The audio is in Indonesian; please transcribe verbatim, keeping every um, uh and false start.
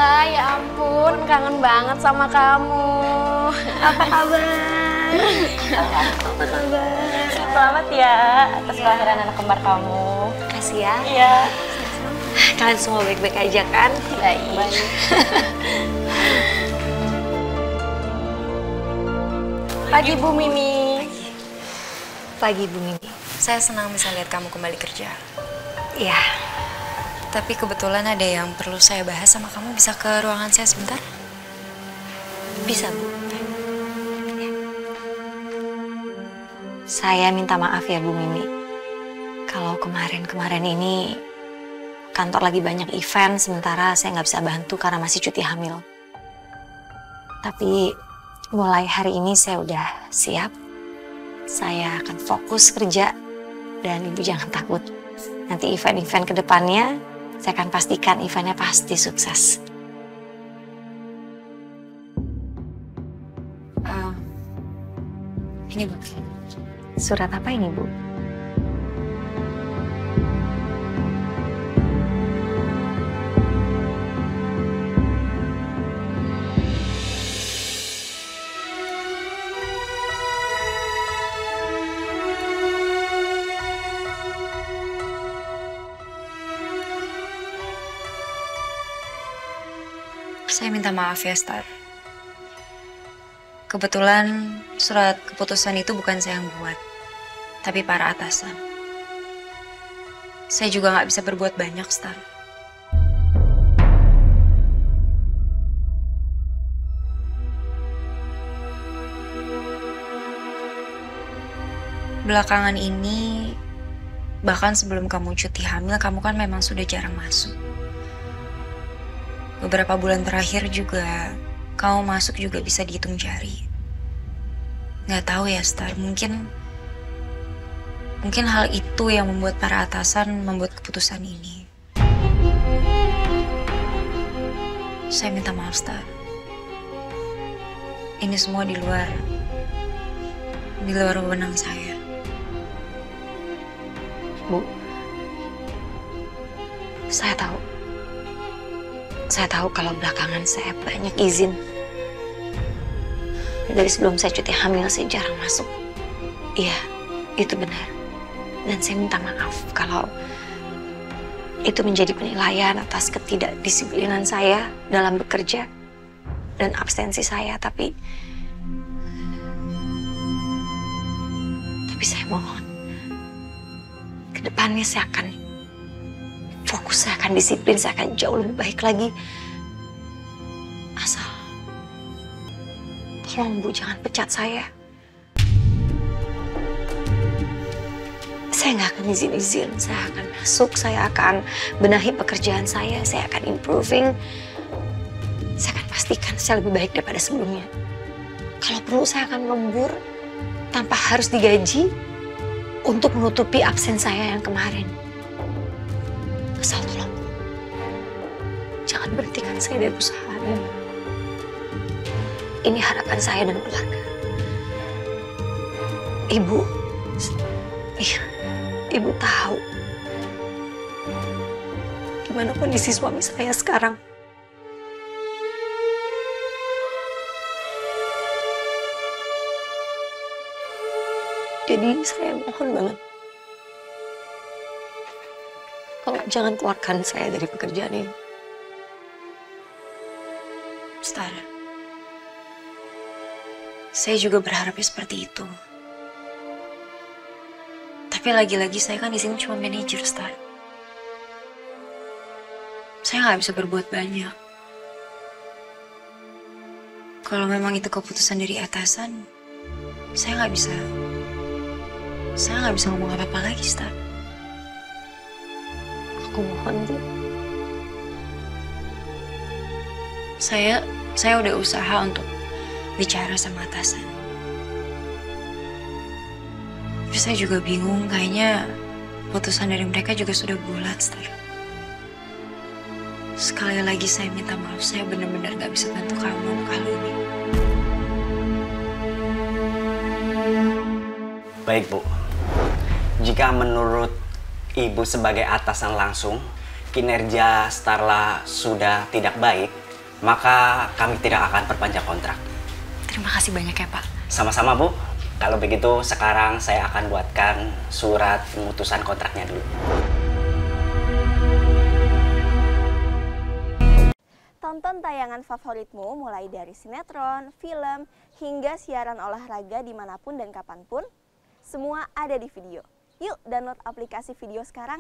Starla, ya ampun, kangen banget sama kamu. Apa kabar? Apa kabar? Selamat ya atas kelahiran anak kembar kamu. Makasih ya. Iya. Kalian semua baik-baik aja kan? Baik. Pagi Bu Mimi. Pagi Bu Mimi. Saya senang bisa lihat kamu kembali kerja. Iya. Tapi kebetulan ada yang perlu saya bahas sama kamu. Bisa ke ruangan saya sebentar? Bisa Bu. Saya minta maaf ya Bu Mimi. Kalau kemarin-kemarin ini kantor lagi banyak event, sementara saya nggak bisa bantu karena masih cuti hamil. Tapi mulai hari ini saya udah siap. Saya akan fokus kerja dan Ibu jangan takut. Nanti event-event ke depannya saya akan pastikan eventnya pasti sukses. Uh, ini Bu. Surat apa ini Bu? Saya minta maaf ya, Star. Kebetulan surat keputusan itu bukan saya yang buat, tapi para atasan. Saya juga nggak bisa berbuat banyak, Star. Belakangan ini, bahkan sebelum kamu cuti hamil, kamu kan memang sudah jarang masuk. Beberapa bulan terakhir juga, kamu masuk juga bisa dihitung jari. Nggak tahu ya, Star, mungkin... Mungkin hal itu yang membuat para atasan membuat keputusan ini. Saya minta maaf, Star. Ini semua di luar... Di luar wewenang saya. Bu, saya tahu. Saya tahu kalau belakangan saya banyak izin. Dari sebelum saya cuti hamil, saya jarang masuk. Iya, itu benar. Dan saya minta maaf kalau itu menjadi penilaian atas ketidakdisiplinan saya dalam bekerja dan absensi saya. Tapi, tapi saya mohon, kedepannya saya akan fokus, saya akan disiplin, saya akan jauh lebih baik lagi. Asal, tolong Bu jangan pecat saya. Saya nggak akan izin-izin, saya akan masuk, saya akan benahi pekerjaan saya, saya akan improving. Saya akan pastikan saya lebih baik daripada sebelumnya. Kalau perlu saya akan lembur tanpa harus digaji untuk menutupi absen saya yang kemarin. Asal tolong, jangan berhentikan saya dari usaha ini. Ini harapan saya dan keluarga. Ibu, iya, Ibu tahu gimana kondisi suami saya sekarang. Jadi saya mohon banget, tolong jangan keluarkan saya dari pekerjaan ini. Star, saya juga berharapnya seperti itu. Tapi lagi-lagi saya kan di sini cuma manajer, Star. Saya nggak bisa berbuat banyak. Kalau memang itu keputusan dari atasan, saya nggak bisa. Saya nggak bisa ngomong apa-apa lagi, Star. Aku mohon, Bu. Saya, saya udah usaha untuk bicara sama atasan. Tapi saya juga bingung, kayaknya putusan dari mereka juga sudah bulat, Star. Sekali lagi saya minta maaf, saya benar-benar gak bisa bantu kamu kali ini. Baik, Bu. Jika menurut Ibu sebagai atasan langsung, kinerja Starla sudah tidak baik, maka kami tidak akan perpanjang kontrak. Terima kasih banyak ya, Pak. Sama-sama, Bu. Kalau begitu, sekarang saya akan buatkan surat pemutusan kontraknya dulu. Tonton tayangan favoritmu mulai dari sinetron, film, hingga siaran olahraga dimanapun dan kapanpun. Semua ada di Vidio. Yuk download aplikasi Vidio sekarang.